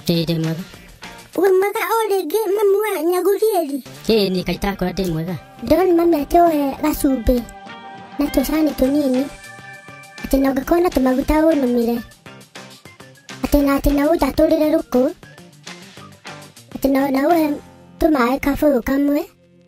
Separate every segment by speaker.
Speaker 1: Ndĩ mwega.
Speaker 2: Wĩ mwega o rĩngĩ mamu wa Nyagurieri?
Speaker 1: Nĩ Kaitakũra ndĩ mwega.
Speaker 2: Ndĩrona mami atĩ woe gacumbĩ na tũcani tũnini, atĩ na ũngĩkorwo na tũmaguta ũnũmĩre, atĩ na ũndatũrĩre rũkũ, atĩ na ũhe tũmaĩ kabũyũ kamwe,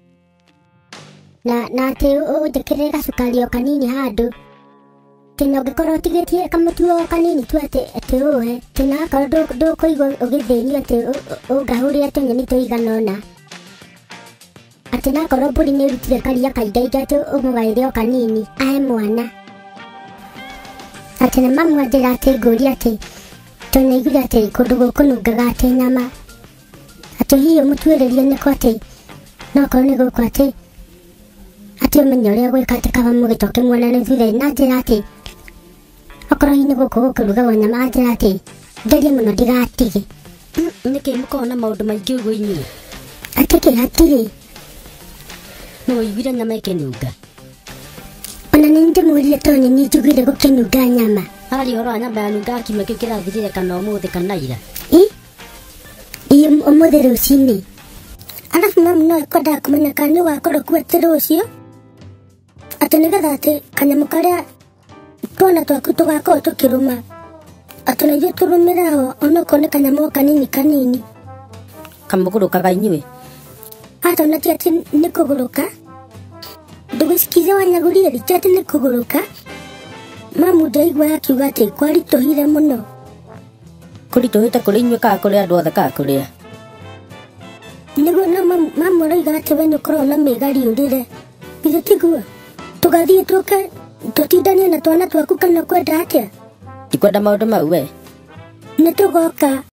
Speaker 2: na atĩ ũnjĩkĩrĩre gacukari o kanini handũ, atĩ na ũngĩkorwo ũtigĩtie kamũtu o kanini tu atĩ ũhe, atĩ na akorwo ndũkũigua ũgĩthĩnio atĩ ũngahũrĩre tũnyeni tũigana ũna, atĩ na akorwo mbũri nĩ ĩrutire karia kaingainga atĩ ũmũgaĩre o kanini ahe mwana, atĩ na mamu anjĩra atĩ ngũria atĩ tũnaiguire atĩ kũndũ gũkũ nungaga atĩ nyama, atĩ hihi ũmũtuĩrĩrie nĩkũ atĩ no okorwo nĩ gũkũ atĩ ũmenye ũrĩa gwĩka atĩ kaba mũgĩcoke muonane thutha-inĩ, na njĩra atĩ okorwo hihi nĩ gũkũ gũkũrugagwo nyama, anjĩra atĩ ngerie mũno ndigatige.
Speaker 1: Nĩkĩ mũkoragwo na maũndũ maingĩ ũguo inyuĩ?
Speaker 2: Atĩ kĩ hatirĩ.
Speaker 1: Nĩ ũiguire nyama ĩkĩnunga?
Speaker 2: Ona nĩ ndĩmũũrire tondũ nĩ niĩ njiguire gũkĩnunga nyama.
Speaker 1: Harĩ ũhoro wa nyama yanunga kiumia kĩu kĩrathirire kana ũmũthĩ kana ira?
Speaker 2: Ũmũthĩ rũcinĩ. Arabu mamu no ekwendaga kũmenya kana nĩ ũgakorwo kuo atĩ rũciũ, atĩ nĩgetha atĩ kanyamũ karĩa twana twaku tũgakorwo tũkĩrũma, atĩ na ithuĩ tũrũmĩre ho onokorwo nĩ kanyamũ kanini kanini.
Speaker 1: Kamũgũrũkaga inyuĩ?
Speaker 2: Atona ti atĩ nĩ kũgũrũka, ndũgĩcikize wa Nyagurieri ti atĩ nĩ kũgũrũka. Mamu ndaigua akiuga atĩ kwaritũhire mũno.
Speaker 1: Kũritũhĩte kũrĩ inyuĩ kana kũrĩ andũ othe kana kũrĩa?
Speaker 2: Nĩguo no mamu aroiga atĩ we nĩ ũkoragwo na mĩgari ũrĩre. Githĩ tiguo? Tũgathiĩ tũke tũtindanie na twana twaku kana kwenda atĩa?
Speaker 1: Ndikwenda maũndũ mau we.
Speaker 2: Nĩ tũgoka.